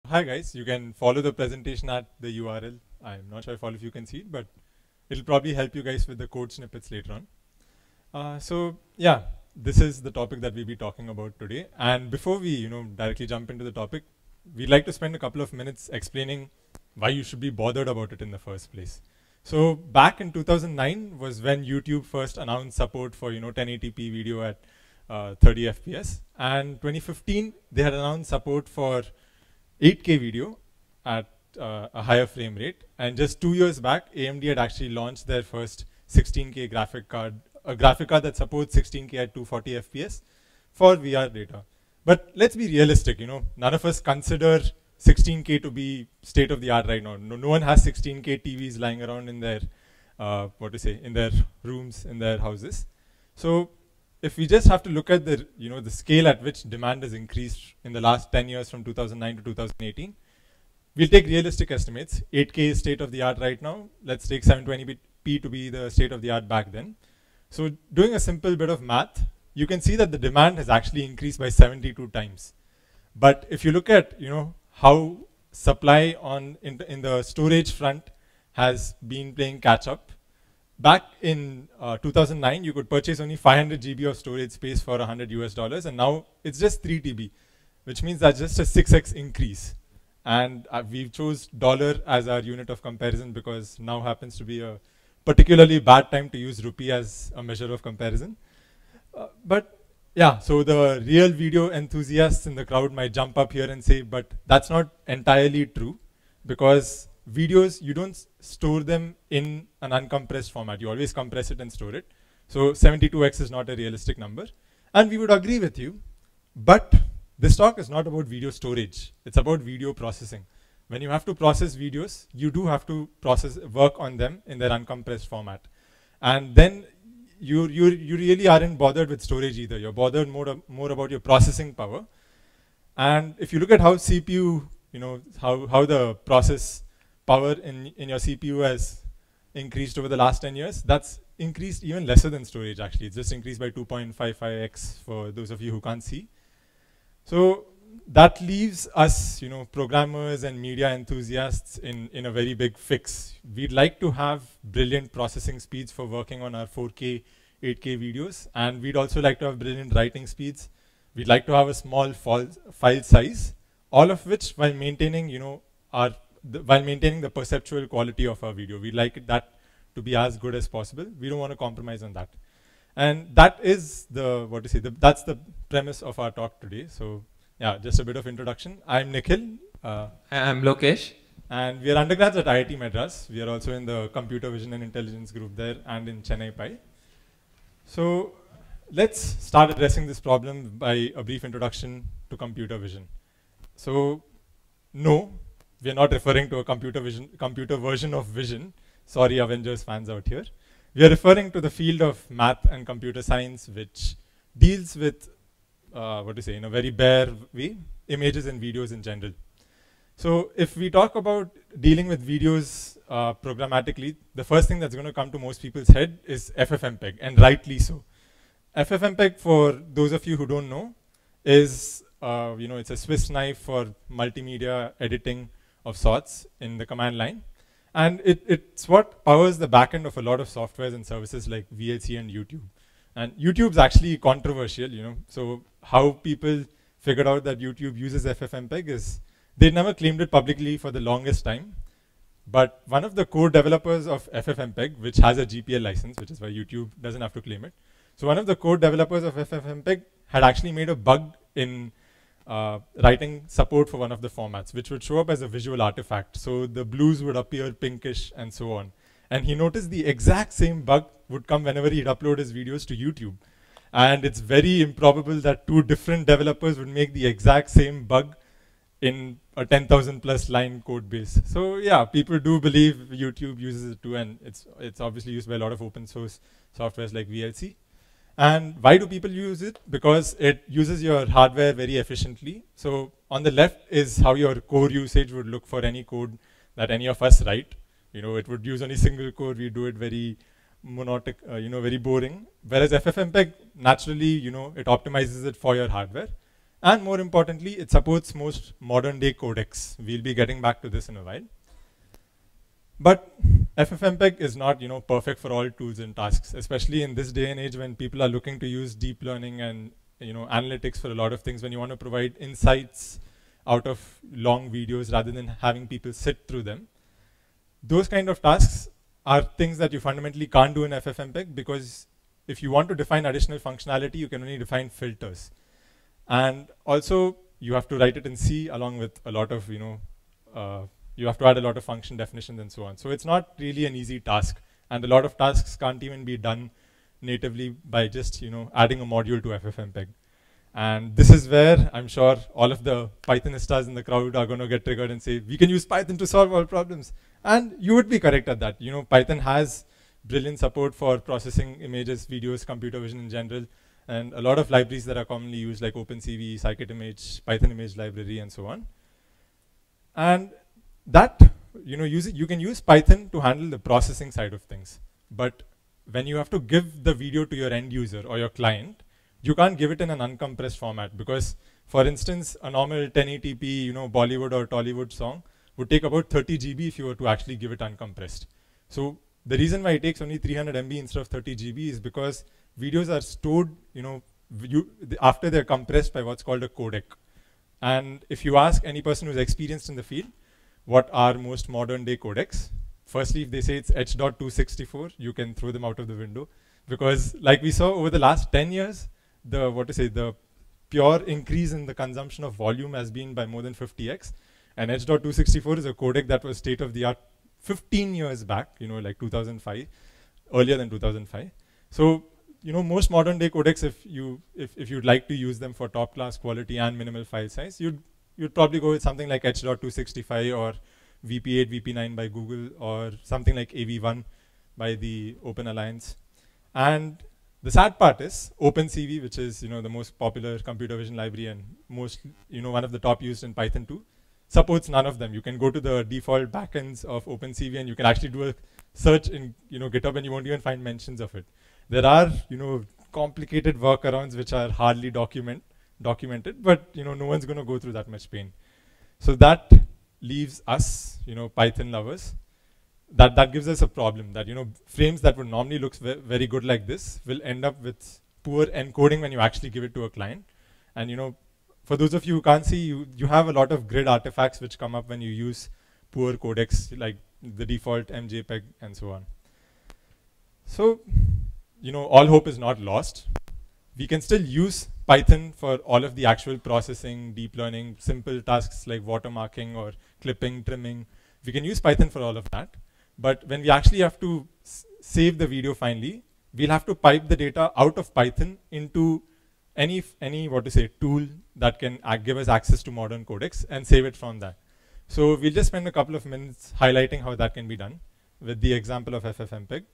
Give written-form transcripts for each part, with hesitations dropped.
Hi guys, you can follow the presentation at the URL. I'm not sure if all of you can see it, but it'll probably help you guys with the code snippets later on. So this is the topic that we'll be talking about today. And before we, directly jump into the topic, we'd like to spend a couple of minutes explaining why you should be bothered about it in the first place. So back in 2009 was when YouTube first announced support for 1080p video at 30 FPS, and 2015 they had announced support for 8K video at a higher frame rate. And just 2 years back, AMD had actually launched their first 16K graphic card, a graphic card that supports 16K at 240 FPS for VR data. But let's be realistic, none of us consider 16K to be state of the art right now. No one has 16K TVs lying around in their, in their rooms, in their houses. So if we just have to look at the, the scale at which demand has increased in the last 10 years from 2009 to 2018, we'll take realistic estimates. 8K is state of the art right now. Let's take 720p to be the state of the art back then. So doing a simple bit of math, you can see that the demand has actually increased by 72 times. But if you look at, how supply in the storage front has been playing catch up, back in 2009, you could purchase only 500 GB of storage space for $100, and now it's just 3 TB, which means that's just a 6x increase. And we've chose dollar as our unit of comparison because now happens to be a particularly bad time to use rupee as a measure of comparison. So the real video enthusiasts in the crowd might jump up here and say, but that's not entirely true, because videos, you don't store them in an uncompressed format. You always compress it and store it. So 72x is not a realistic number. And we would agree with you. But this talk is not about video storage. It's about video processing. When you have to process videos, you do have to work on them in their uncompressed format. And then you really aren't bothered with storage either. You're bothered more about your processing power. And if you look at how CPU, how the process power in your CPU has increased over the last 10 years, that's increased even lesser than storage actually. It's just increased by 2.55x for those of you who can't see. So that leaves us, programmers and media enthusiasts in a very big fix. We'd like to have brilliant processing speeds for working on our 4K, 8K videos, and we'd also like to have brilliant writing speeds. We'd like to have a small file size, all of which while maintaining, the perceptual quality of our video. We'd like that to be as good as possible. We don't want to compromise on that. And that is that's the premise of our talk today. So yeah, just a bit of introduction. I'm Nikhil. I'm Lokesh. And we are undergrads at IIT Madras. We are also in the computer vision and intelligence group there and in Chennai Pi. So let's start addressing this problem by a brief introduction to computer vision. So no, we are not referring to a computer version of vision. Sorry, Avengers fans out here. We are referring to the field of math and computer science, which deals with, in a very bare way, images and videos in general. So if we talk about dealing with videos programmatically, the first thing that's going to come to most people's head is FFmpeg, and rightly so. FFmpeg, for those of you who don't know, is it's a Swiss knife for multimedia editing of sorts in the command line. And it's what powers the backend of a lot of softwares and services like VLC and YouTube. And YouTube's actually controversial, So how people figured out that YouTube uses FFmpeg is they never claimed it publicly for the longest time. But one of the core developers of FFmpeg, which has a GPL license, which is why YouTube doesn't have to claim it. So one of the core developers of FFmpeg had actually made a bug in writing support for one of the formats, which would show up as a visual artifact. So the blues would appear pinkish and so on. And he noticed the exact same bug would come whenever he'd upload his videos to YouTube. And it's very improbable that two different developers would make the exact same bug in a 10,000 plus line code base. So yeah, people do believe YouTube uses it too, and it's obviously used by a lot of open source softwares like VLC. And why do people use it? Because it uses your hardware very efficiently. So on the left is how your core usage would look for any code that any of us write. It would use only single core. We do it very monotonic, very boring. Whereas FFmpeg, naturally, it optimizes it for your hardware. And more importantly, it supports most modern day codecs. We'll be getting back to this in a while. But FFmpeg is not, perfect for all tools and tasks, especially in this day and age when people are looking to use deep learning and, analytics for a lot of things, when you want to provide insights out of long videos rather than having people sit through them. Those kind of tasks are things that you fundamentally can't do in FFmpeg, because if you want to define additional functionality, you can only define filters. And also, you have to write it in C along with a lot of, you have to add a lot of function definitions and so on. So it's not really an easy task. And a lot of tasks can't even be done natively by just, adding a module to FFmpeg. And this is where I'm sure all of the Pythonistas in the crowd are going to get triggered and say, we can use Python to solve all problems. And you would be correct at that. Python has brilliant support for processing images, videos, computer vision in general, and a lot of libraries that are commonly used like OpenCV, scikit-image, Python image library, and so on. And that, you can use Python to handle the processing side of things. But when you have to give the video to your end user or your client, you can't give it in an uncompressed format, because, for instance, a normal 1080p, Bollywood or Tollywood song would take about 30 GB if you were to actually give it uncompressed. So the reason why it takes only 300 MB instead of 30 GB is because videos are stored, after they're compressed by what's called a codec. And if you ask any person who's experienced in the field, what are most modern day codecs? Firstly, if they say it's H.264, you can throw them out of the window, because like we saw over the last 10 years, the pure increase in the consumption of volume has been by more than 50x. And H.264 is a codec that was state of the art 15 years back, like 2005, earlier than 2005. So, most modern day codecs, if you'd like to use them for top class quality and minimal file size, you'd probably go with something like H.265 or VP8, VP9 by Google, or something like AV1 by the Open Alliance. And the sad part is OpenCV, which is the most popular computer vision library and most one of the top used in Python 2, supports none of them. You can go to the default backends of OpenCV and you can actually do a search in GitHub and you won't even find mentions of it. There are complicated workarounds which are hardly documented, but no one's going to go through that much pain. So that leaves us, Python lovers, that gives us a problem that frames that would normally look very good like this will end up with poor encoding when you actually give it to a client. And for those of you who can't see, you have a lot of grid artifacts which come up when you use poor codecs like the default MJPEG and so on. So all hope is not lost. We can still use Python for all of the actual processing, deep learning, simple tasks like watermarking or clipping, trimming. We can use Python for all of that. But when we actually have to save the video finally, we'll have to pipe the data out of Python into any tool that can give us access to modern codecs and save it from that. So we'll just spend a couple of minutes highlighting how that can be done with the example of FFmpeg.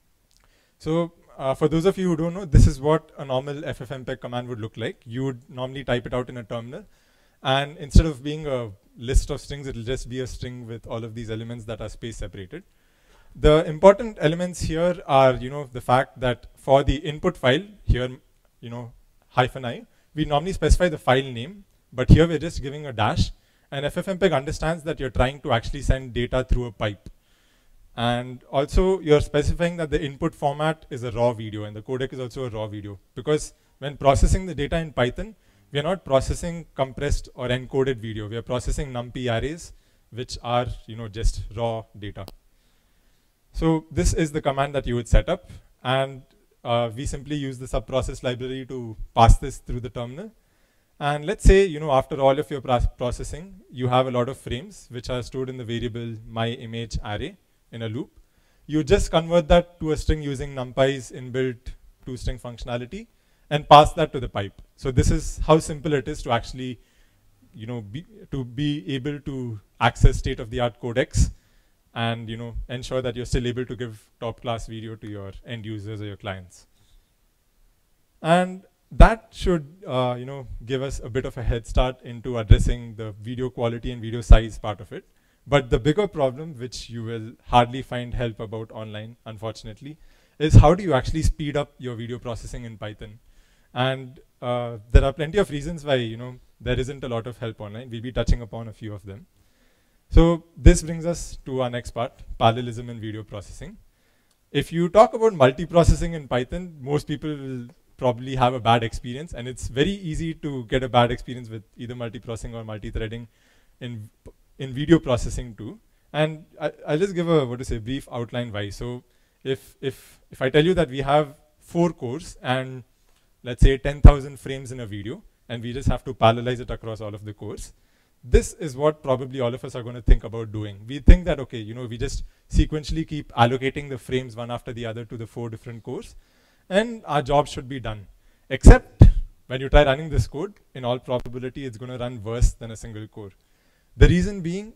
So for those of you who don't know, this is what a normal FFmpeg command would look like. You would normally type it out in a terminal, and instead of being a list of strings, it'll just be a string with all of these elements that are space separated. The important elements here are, the fact that for the input file here, -i, we normally specify the file name, but here we're just giving a dash, and FFmpeg understands that you're trying to actually send data through a pipe. And also, you're specifying that the input format is a raw video, and the codec is also a raw video, because when processing the data in Python, we are not processing compressed or encoded video. We are processing numpy arrays, which are just raw data. So this is the command that you would set up, and we simply use the subprocess library to pass this through the terminal. And let's say after all of your processing, you have a lot of frames which are stored in the variable myImageArray in a loop. You just convert that to a string using NumPy's inbuilt toString functionality and pass that to the pipe. So this is how simple it is to actually be able to access state-of-the-art codecs and ensure that you're still able to give top-class video to your end users or your clients. And that should give us a bit of a head start into addressing the video quality and video size part of it. But the bigger problem, which you will hardly find help about online, unfortunately, is how do you actually speed up your video processing in Python? And there are plenty of reasons why, there isn't a lot of help online. We'll be touching upon a few of them. So this brings us to our next part, parallelism in video processing. If you talk about multiprocessing in Python, most people will probably have a bad experience, and it's very easy to get a bad experience with either multiprocessing or multithreading in video processing too. And I'll just give a brief outline why. So if I tell you that we have 4 cores and let's say 10,000 frames in a video, and we just have to parallelize it across all of the cores, this is what probably all of us are going to think about doing. We think that, okay, we just sequentially keep allocating the frames one after the other to the 4 different cores, and our job should be done. Except when you try running this code, in all probability, it's going to run worse than a single core. The reason being,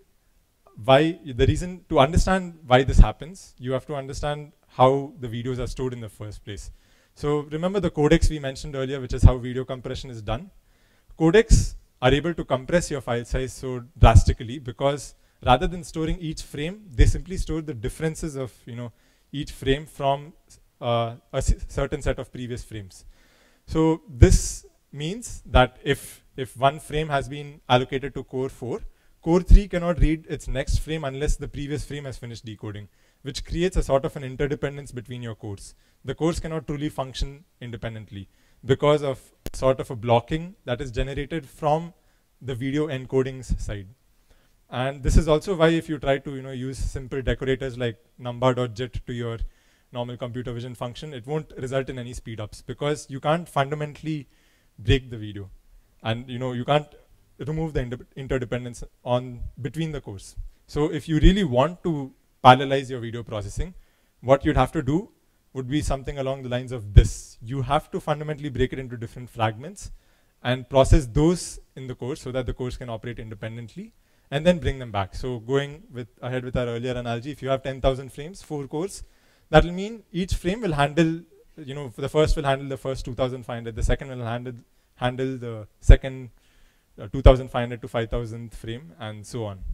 to understand why this happens, you have to understand how the videos are stored in the first place. So remember the codecs we mentioned earlier, which is how video compression is done. Codecs are able to compress your file size so drastically because rather than storing each frame, they simply store the differences of each frame from a certain set of previous frames. So this means that if one frame has been allocated to core 4, core 3 cannot read its next frame unless the previous frame has finished decoding, which creates a sort of an interdependence between your cores. The cores cannot truly function independently because of sort of a blocking that is generated from the video encodings side. And this is also why if you try to use simple decorators like number.jit to your normal computer vision function, it won't result in any speedups because you can't fundamentally break the video, and you can't remove the interdependence between the cores. So if you really want to parallelize your video processing, what you'd have to do would be something along the lines of this. You have to fundamentally break it into different fragments and process those in the core so that the cores can operate independently, and then bring them back. So going ahead with our earlier analogy, if you have 10,000 frames, 4 cores, that will mean each frame will handle, the first will handle the first 2,500, the second will handle the second 2,500 to 5,000 frame, and so on.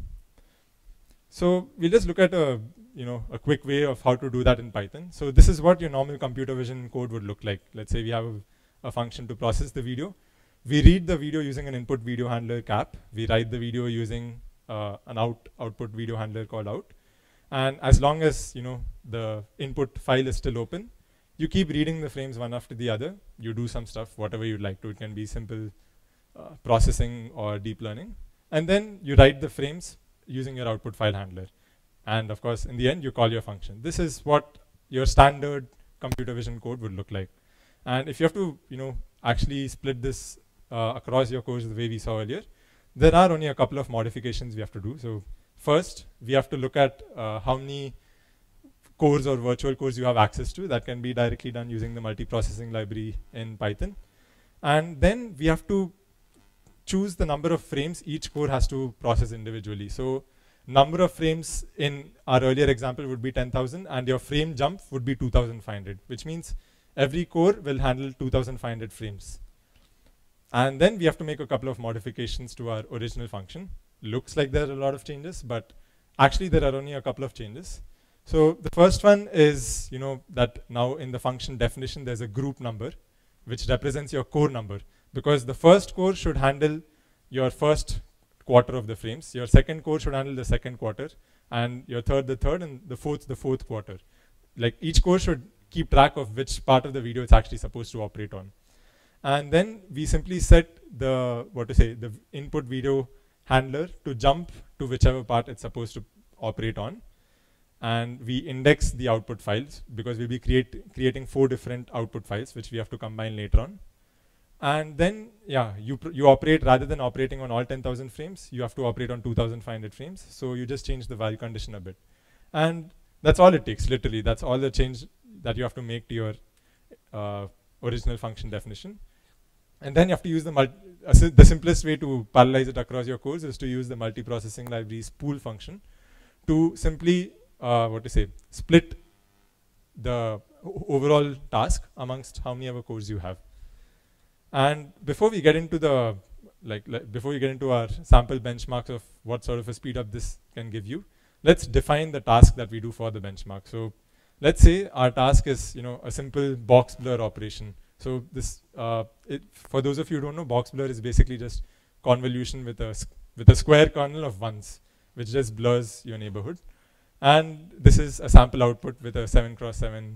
So we'll just look at a quick way of how to do that in Python. So this is what your normal computer vision code would look like. Let's say we have a function to process the video. We read the video using an input video handler cap. We write the video using an output video handler called out. And as long as the input file is still open, you keep reading the frames one after the other. You do some stuff, whatever you'd like to. It can be simple processing or deep learning. And then you write the frames using your output file handler. And of course, in the end, you call your function. This is what your standard computer vision code would look like. And if you have to, actually split this across your cores the way we saw earlier, there are only a couple of modifications we have to do. So first, we have to look at how many cores or virtual cores you have access to. That can be directly done using the multiprocessing library in Python. And then we have to choose the number of frames each core has to process individually. So number of frames in our earlier example would be 10,000, and your frame jump would be 2,500, which means every core will handle 2,500 frames. And then we have to make a couple of modifications to our original function. Looks like there are a lot of changes, but actually there are only a couple of changes. So the first one is, that now in the function definition, there's a group number, which represents your core number, because the first core should handle your first quarter of the frames, your second core should handle the second quarter, and your third the third, and the fourth quarter. Like each core should keep track of which part of the video it's actually supposed to operate on. And then we simply set the input video handler to jump to whichever part it's supposed to operate on. And we index the output files because we'll be creating 4 different output files, which we have to combine later on. And then, you operate, rather than operating on all 10,000 frames, you have to operate on 2,500 frames. So you just change the while condition a bit. And that's all it takes, literally. That's all the change that you have to make to your original function definition. And then you have to use the simplest way to parallelize it across your cores is to use the multiprocessing library's pool function to simply, split the overall task amongst how many ever cores you have. And before we get into our sample benchmarks of what sort of a speed up this can give you, let's define the task that we do for the benchmark. So let's say our task is, a simple box blur operation. So this, for those of you who don't know, box blur is basically just convolution with a square kernel of ones, which just blurs your neighborhood. And this is a sample output with a 7x7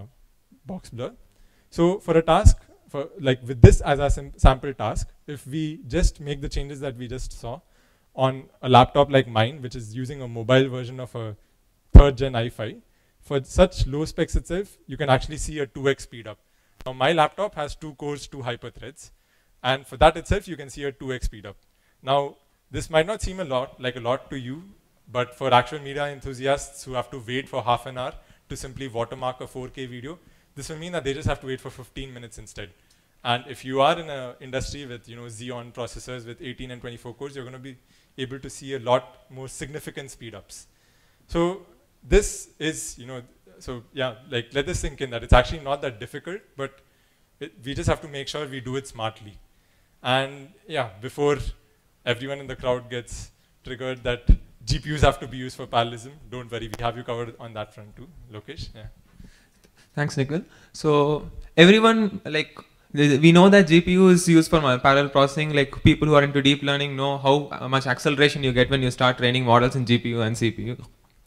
box blur. So for a task, with this as a sample task, if we just make the changes that we just saw on a laptop like mine, which is using a mobile version of a 3rd gen i5, for such low specs itself, you can actually see a 2x speed up. Now my laptop has 2 cores, 2 hyperthreads, and for that itself, you can see a 2x speed up. Now, this might not seem like a lot to you, but for actual media enthusiasts who have to wait for half an hour to simply watermark a 4K video, this will mean that they just have to wait for 15 minutes instead. And if you are in an industry with Xeon processors with 18 and 24 cores, you're going to be able to see a lot more significant speed ups. So this is, so yeah, let this sink in that it's actually not that difficult, but we just have to make sure we do it smartly. And yeah, before everyone in the crowd gets triggered that GPUs have to be used for parallelism, don't worry, we have you covered on that front too. Lokesh? Yeah. Thanks, Nikhil. So everyone, we know that GPU is used for parallel processing. Like people who are into deep learning know how much acceleration you get when you start training models in GPU and CPU.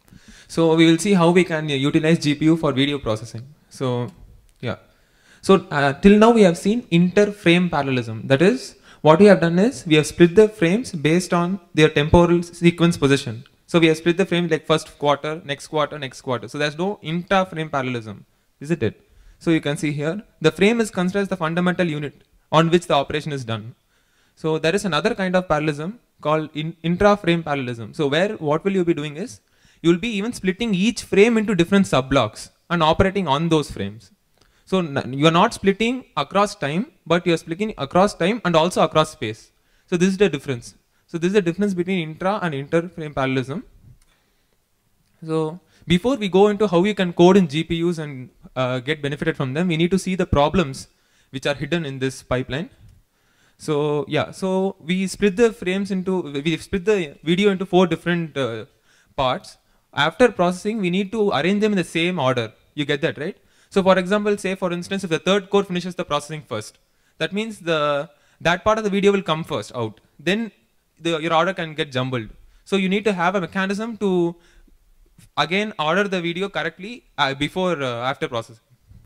So we will see how we can utilize GPU for video processing. So yeah. So till now we have seen inter-frame parallelism. That is, what we have done is we have split the frames based on their temporal sequence position. So we have split the frame like first quarter, next quarter, next quarter. So there's no inter-frame parallelism, isn't it? So you can see here, the frame is considered as the fundamental unit on which the operation is done. So there is another kind of parallelism called intra-frame parallelism. So what will you be doing is, you will be even splitting each frame into different sub-blocks and operating on those frames. So you are not splitting across time, but you are splitting across time and also across space. So this is the difference. So this is the difference between intra and inter-frame parallelism. So before we go into how you can code in GPUs and get benefited from them, we need to see the problems which are hidden in this pipeline. So yeah, so we split the video into 4 different parts. After processing, we need to arrange them in the same order. You get that, right? So for example, say for instance, if the 3rd core finishes the processing first, that means that part of the video will come first out. Then your order can get jumbled. So you need to have a mechanism to again order the video correctly after processing.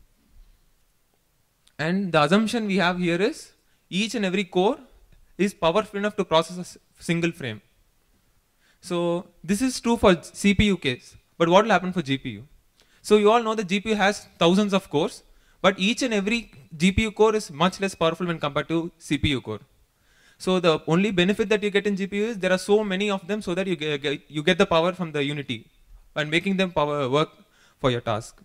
And the assumption we have here is each and every core is powerful enough to process a single frame. So this is true for CPU case, but what will happen for GPU? So you all know the GPU has thousands of cores, but each and every GPU core is much less powerful when compared to CPU core. So the only benefit that you get in GPU is there are so many of them so that you get the power from the unity and making them work for your task.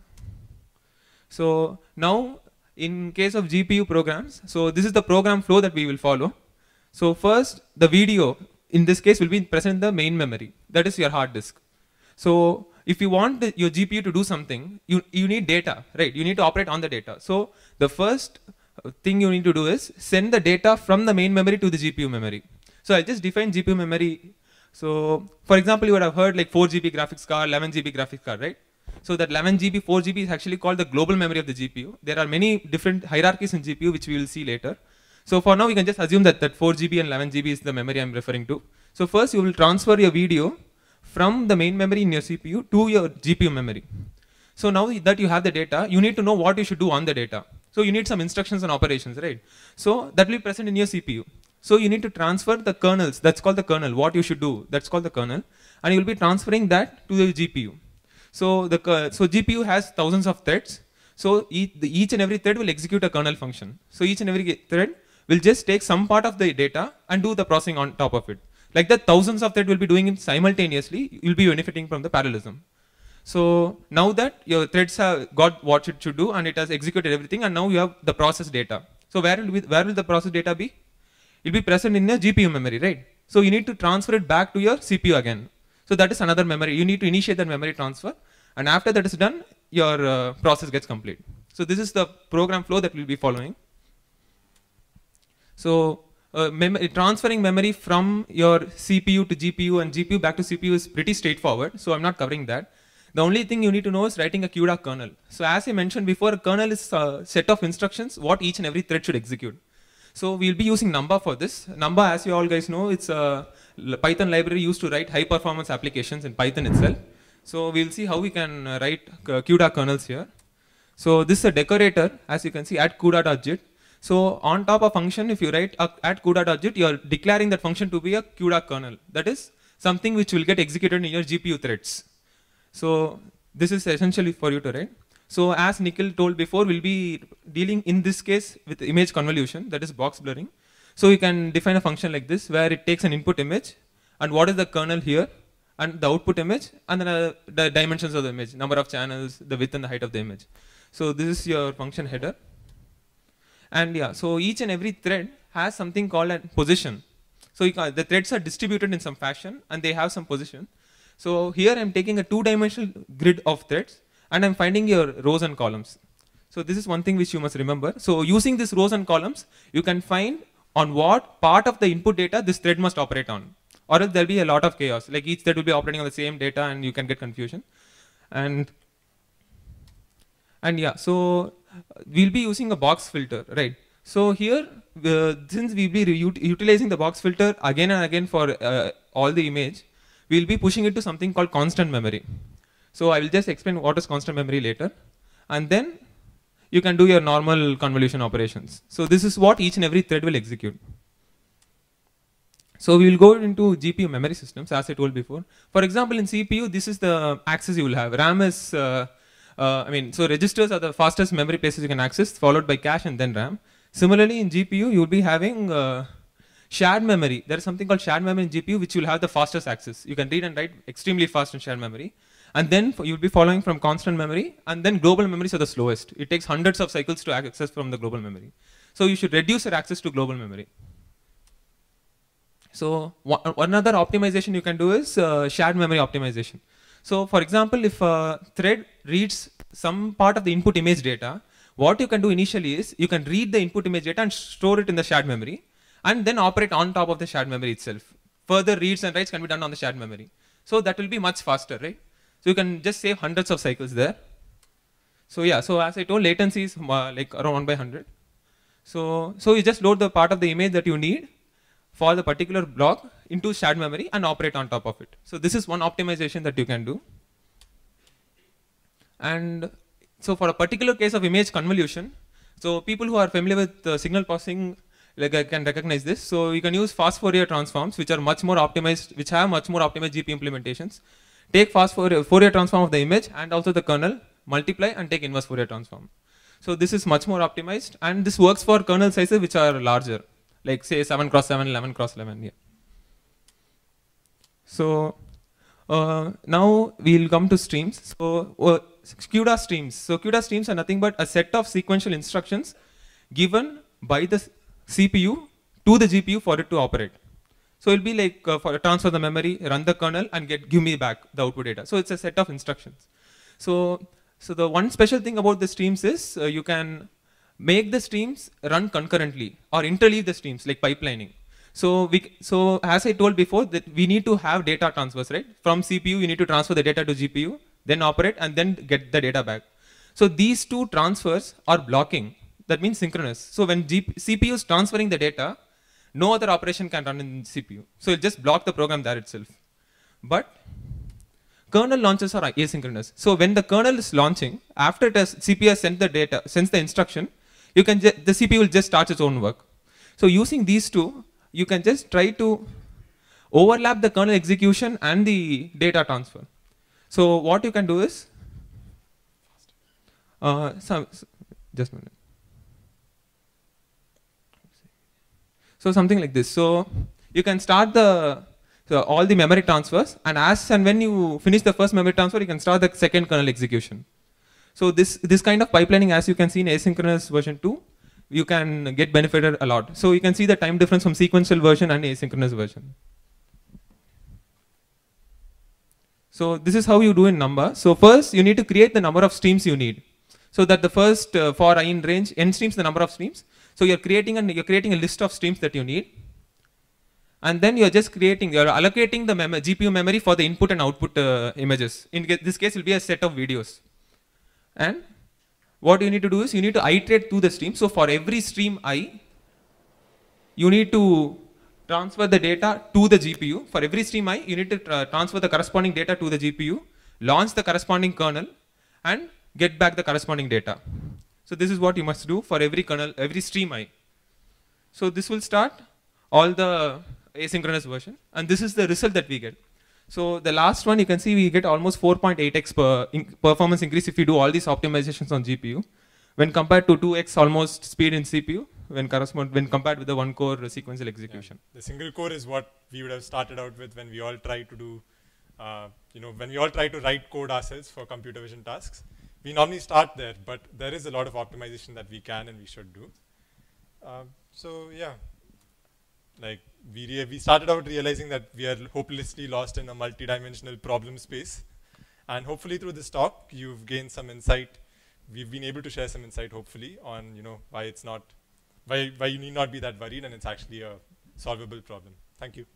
So now in case of GPU programs, so this is the program flow that we will follow. So first the video in this case will be present in the main memory, that is your hard disk. So if you want your GPU to do something, you need data, right? You need to operate on the data. So the first thing you need to do is send the data from the main memory to the GPU memory. So I just define GPU memory. So for example, you would have heard like 4 GB graphics card, 11 GB graphics card, right? So that 11 GB, 4 GB is actually called the global memory of the GPU. There are many different hierarchies in GPU, which we will see later. So for now, we can just assume that 4 GB and 11 GB is the memory I'm referring to. So first, you will transfer your video from the main memory in your CPU to your GPU memory. So now that you have the data, you need to know what you should do on the data. So you need some instructions and operations, right? So that will be present in your CPU. So you need to transfer the kernels, that's called the kernel, what you should do, that's called the kernel, and you will be transferring that to the GPU. So GPU has thousands of threads. So each and every thread will execute a kernel function. So each and every thread will just take some part of the data and do the processing on top of it. Like that, thousands of threads will be doing it simultaneously. You'll be benefiting from the parallelism. So now that your threads have got what it should do and it has executed everything, and now you have the process data. So where will the process data be? It will be present in your GPU memory, right? So you need to transfer it back to your CPU again. So that is another memory. You need to initiate that memory transfer, and after that is done, your process gets complete. So this is the program flow that we'll be following. So transferring memory from your CPU to GPU and GPU back to CPU is pretty straightforward, so I'm not covering that. The only thing you need to know is writing a QDA kernel. So as I mentioned before, a kernel is a set of instructions what each and every thread should execute. So we'll be using Numba for this. Numba, as you all guys know, it's a Python library used to write high performance applications in Python itself. So we'll see how we can write QDA kernels here. So this is a decorator, as you can see, at QDA.jit. So on top of function, if you write at QDA.jit, you're declaring that function to be a QDA kernel. That is something which will get executed in your GPU threads. So this is essentially for you to write. So as Nikhil told before, we'll be dealing in this case with image convolution, that is box blurring. So you can define a function like this, where it takes an input image, and what is the kernel here, and the output image, and then the dimensions of the image, number of channels, the width and the height of the image. So this is your function header. And yeah, so each and every thread has something called a position. So the threads are distributed in some fashion, and they have some position. So here I'm taking a two-dimensional grid of threads, and I'm finding your rows and columns. So this is one thing which you must remember. So using these rows and columns, you can find on what part of the input data this thread must operate on. Or else there'll be a lot of chaos. Like each thread will be operating on the same data, and you can get confusion. And yeah, so we'll be using a box filter, right? So here, since we'll be utilizing the box filter again and again for all the image, we'll be pushing it to something called constant memory. So I will just explain what is constant memory later. And then you can do your normal convolution operations. So this is what each and every thread will execute. So we will go into GPU memory systems, as I told before. For example, in CPU, this is the access you will have. RAM is, so registers are the fastest memory places you can access, followed by cache and then RAM. Similarly, in GPU, you will be having shared memory. There is something called shared memory in GPU, which will have the fastest access. You can read and write extremely fast in shared memory. And then you'll be following from constant memory, and then global memories are the slowest. It takes hundreds of cycles to access from the global memory. So you should reduce your access to global memory. So one other optimization you can do is shared memory optimization. So for example, if a thread reads some part of the input image data, what you can do initially is you can read the input image data and store it in the shared memory, and then operate on top of the shared memory itself. Further reads and writes can be done on the shared memory. So that will be much faster, right? So you can just save hundreds of cycles there. So yeah, so as I told, latency is like around 1 by 100. So you just load the part of the image that you need for the particular block into shared memory and operate on top of it. So this is one optimization that you can do. And so for a particular case of image convolution, so people who are familiar with signal processing can recognize this. So you can use fast Fourier transforms, which are much more optimized, which have much more optimized GPU implementations. Take fast Fourier transform of the image and also the kernel, multiply and take inverse Fourier transform. So this is much more optimized, and this works for kernel sizes which are larger, like say 7 cross 7, 11 cross 11. Yeah. So now we'll come to streams. So QDA streams. So QDA streams are nothing but a set of sequential instructions given by the CPU to the GPU for it to operate. So it'll be like for transfer the memory, run the kernel, and give me back the output data. So it's a set of instructions. So the one special thing about the streams is you can make the streams run concurrently or interleave the streams, like pipelining. So as I told before, that we need to have data transfers, right? From CPU, you need to transfer the data to GPU, then operate, and then get the data back. So these two transfers are blocking. That means synchronous. So when CPU is transferring the data, no other operation can run in CPU. So it'll just block the program there itself. But kernel launches are asynchronous. So when the kernel is launching, after CPU has sent the data, sends the instruction, the CPU will just start its own work. So using these two, you can just try to overlap the kernel execution and the data transfer. So what you can do is, just a minute. So something like this. So you can start all the memory transfers, and as and when you finish the first memory transfer, you can start the second kernel execution. So this kind of pipelining, as you can see in asynchronous version 2, you can get benefited a lot. So you can see the time difference from sequential version and asynchronous version. So this is how you do in Numba. So first you need to create the number of streams you need. So that the first for I in range, n streams, the number of streams. So you're creating a list of streams that you need. And then you're just you're allocating the GPU memory for the input and output images. In this case, it will be a set of videos. And what you need to do is you need to iterate through the stream. So for every stream I, you need to transfer the data to the GPU. For every stream I, you need to transfer the corresponding data to the GPU, launch the corresponding kernel, and get back the corresponding data. So this is what you must do for every kernel, every stream I. So this will start all the asynchronous version, and this is the result that we get. So the last one, you can see we get almost 4.8x performance increase if we do all these optimizations on GPU, when compared to 2x almost speed in CPU, when compared with the one core sequential execution. Yeah. The single core is what we would have started out with when we all try to do, when we all try to write code ourselves for computer vision tasks. We normally start there, but there is a lot of optimization that we can and we should do. So yeah, like we started out realizing that we are hopelessly lost in a multi-dimensional problem space, and hopefully through this talk you've gained some insight. We've been able to share some insight, hopefully, on why it's not, why you need not be that worried, and it's actually a solvable problem. Thank you.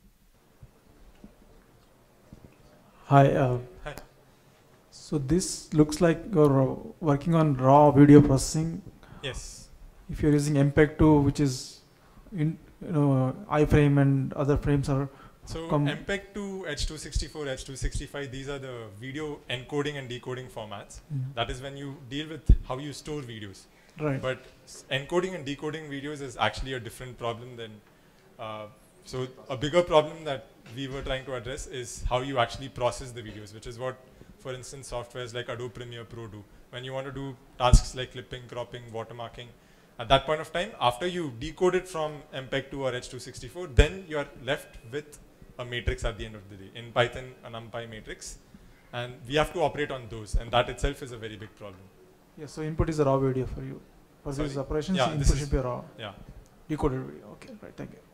Hi. Hi. So this looks like you're working on raw video processing. Yes. If you're using MPEG-2, which is iframe and other frames are. So MPEG-2, H.264, H.265, these are the video encoding and decoding formats. That is when you deal with how you store videos. Right. But encoding and decoding videos is actually a different problem than. So a bigger problem that we were trying to address is how you actually process the videos, which is what, for instance, softwares like Adobe Premiere Pro do. When you want to do tasks like clipping, cropping, watermarking, at that point of time, after you decode it from MPEG-2 or H.264, then you're left with a matrix at the end of the day. In Python, a NumPy matrix. And we have to operate on those, and that itself is a very big problem. Yeah, so input is a raw video for you. For these operations, yeah, input should be raw. Yeah. Decoded video. Okay, right, thank you.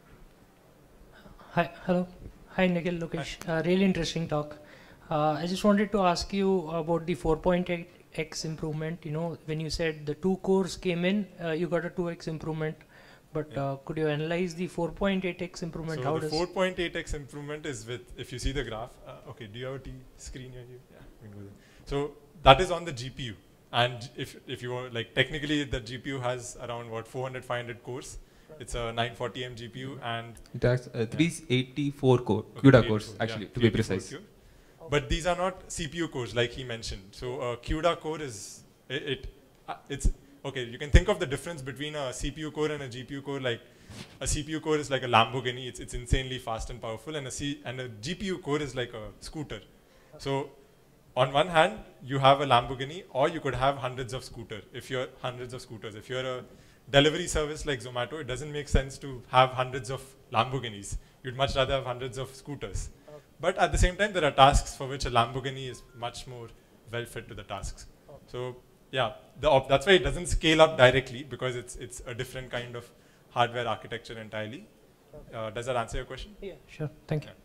Hi, hello. Hi, Nikhil, Lokesh. Really interesting talk. I just wanted to ask you about the 4.8x improvement. When you said the 2 cores came in, you got a 2x improvement. But could you analyze the 4.8x improvement? So the 4.8x improvement is with, if you see the graph, okay, do you have a screen here? Yeah, we can go there. So that is on the GPU. And if you are like, technically the GPU has around 400, 500 cores. It's a 940M GPU and it has 384 core, CUDA cores actually, to be precise. But these are not CPU cores like he mentioned. So a CUDA core is, it's, okay, you can think of the difference between a CPU core and a GPU core. Like a CPU core is like a Lamborghini, it's insanely fast and powerful, and a GPU core is like a scooter. So on one hand, you have a Lamborghini, or you could have hundreds of scooters. If you're a delivery service like Zomato, it doesn't make sense to have hundreds of Lamborghinis. You'd much rather have hundreds of scooters. Okay. But at the same time, there are tasks for which a Lamborghini is much more well fit to the tasks. Okay. So yeah, that's why it doesn't scale up directly, because it's a different kind of hardware architecture entirely. Okay. Does that answer your question? Yeah, sure. Thank you.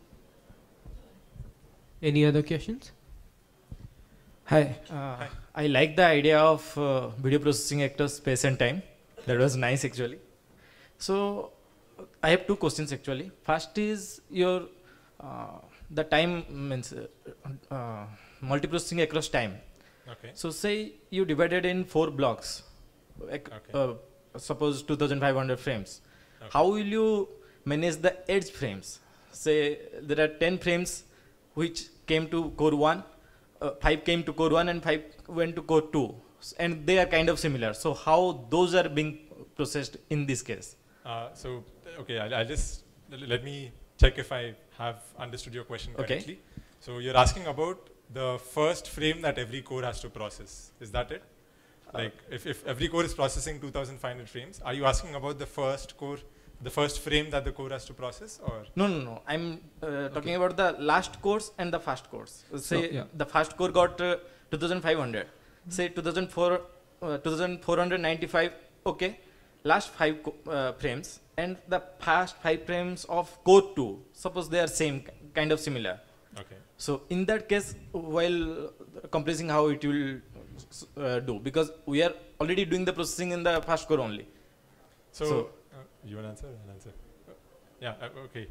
Yeah. Any other questions? Hi. Hi. I like the idea of video processing across space and time. That was nice actually. So I have two questions actually. First is your the time means multiprocessing across time. Okay. So say you divided in 4 blocks, suppose 2500 frames. Okay. How will you manage the edge frames? Say there are 10 frames which came to core 1, 5 came to core 1 and 5 went to core 2. And they are kind of similar. So how those are being processed in this case? Okay, I'll just, let me check if I have understood your question correctly. Okay. So you're asking about the first frame that every core has to process. Is that it? Like if every core is processing 2500 frames, are you asking about the first core, the first frame that the core has to process, or? No. I'm talking about the last cores and the first cores. Say the first core got 2500. Say 2495, okay, last 5 frames, and the past 5 frames of core 2, suppose they are same, kind of similar. Okay. So in that case, while compressing, how it will do, because we are already doing the processing in the first core only. So you want to answer? I'll answer. Yeah, okay.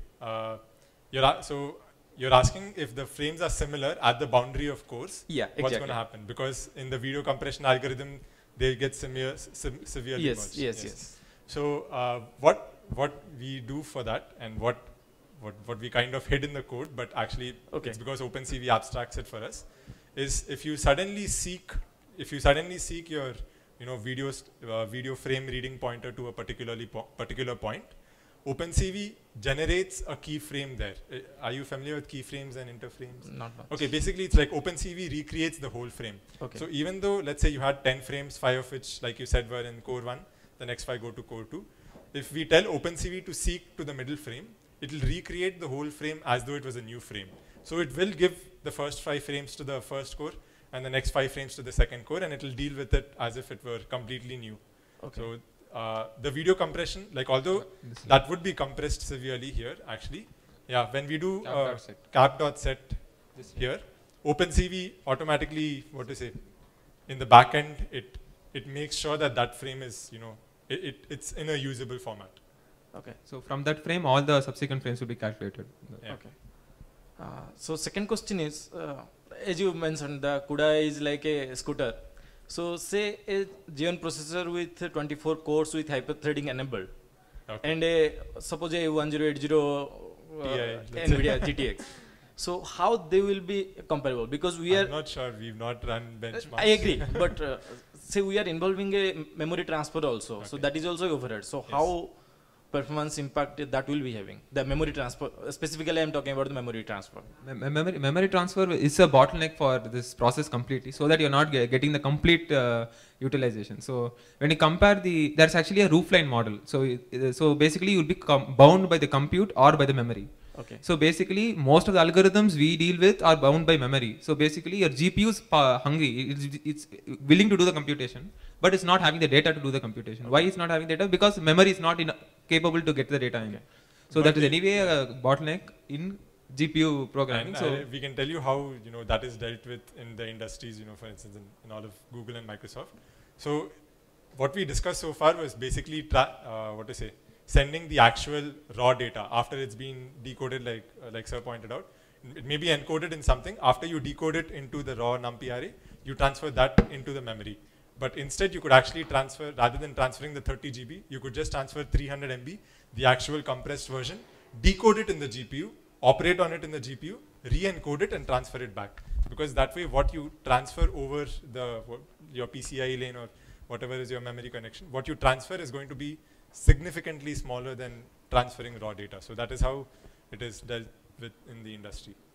So you're asking if the frames are similar at the boundary of cores, Yeah, what's exactly. going to happen? Because in the video compression algorithm, they get severely merged. Yes. So what we do for that, and what we kind of hid in the code, but actually Okay. it's because OpenCV abstracts it for us, is if you suddenly seek your video frame reading pointer to a particular point, OpenCV generates a keyframe there. Are you familiar with keyframes and interframes? Not much. Okay, basically it's like OpenCV recreates the whole frame. Okay. So even though, let's say you had 10 frames, 5 of which, like you said, were in core 1, the next 5 go to core 2. If we tell OpenCV to seek to the middle frame, it will recreate the whole frame as though it was a new frame. So it will give the first 5 frames to the first core and the next 5 frames to the second core, and it will deal with it as if it were completely new. Okay. So the video compression, like although that would be compressed severely here, actually, yeah, when we do cap.set here, OpenCV automatically, in the back end, it makes sure that frame is, it's in a usable format. Okay. So from that frame, all the subsequent frames will be calculated. Yeah. Okay. So second question is, as you mentioned, the CUDA is like a scooter. So say a Xeon processor with 24 cores with hyper-threading enabled, Okay. and suppose a 1080 Ti, let's NVIDIA GTX. So how they will be comparable? Because we I'm are, not sure, we've not run benchmarks. I agree, but say we are involving a memory transfer also. So Okay. that is also overhead. So Yes. how performance impact that will be having? The memory transfer, specifically I'm talking about the memory transfer. Memory transfer is a bottleneck for this process completely, so that you're not getting the complete utilization. So when you compare there's actually a roofline model. So basically you'll be bound by the compute or by the memory. Okay. So basically most of the algorithms we deal with are bound by memory. So basically your GPU is hungry, it's willing to do the computation, but it's not having the data to do the computation. Okay. Why it's not having data? Because memory is not capable to get the data in. Okay. So But that is anyway a bottleneck in GPU programming. And we can tell you how that is dealt with in the industries, for instance, in all of Google and Microsoft. So what we discussed so far was basically sending the actual raw data after it's been decoded, like Sir pointed out. It may be encoded in something. After you decode it into the raw NumPy array, you transfer that into the memory. But instead, you could actually transfer, rather than transferring the 30 GB, you could just transfer 300 MB, the actual compressed version, decode it in the GPU, operate on it in the GPU, re-encode it and transfer it back. Because that way, what you transfer over your PCIe lane or whatever is your memory connection, what you transfer is going to be significantly smaller than transferring raw data. So that is how it is dealt with in the industry.